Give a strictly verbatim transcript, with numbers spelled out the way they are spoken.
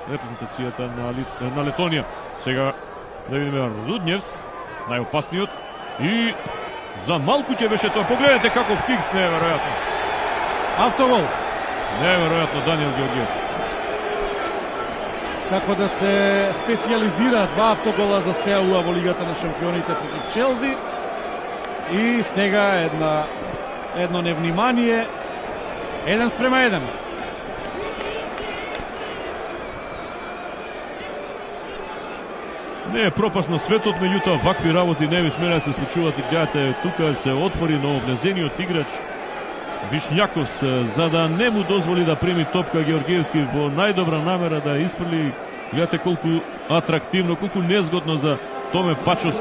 репрезентацијата на, на Летонија. Сега да видиме Рудњевс, најопасниот, и за малку ќе беше тоа. Погледнете каков кикс, неверојатно. Автогол. Неверојатно Даниел Георгиевски. Како да се специјализира, два автогола застејува во Лигата на шампионите против Челси. И сега една едно невнимание. Еден спрема еден. Не е пропасно светот, меѓутоа вакви работи не би смеле да се случуваат. И гледате, тука се отвори нововнезениот играч Вишњакос, за да не му дозволи да прими топка Георгиевски во најдобра намера да ја испрли. Гледате колку атрактивно, колку незгодно за Томе Пачовски.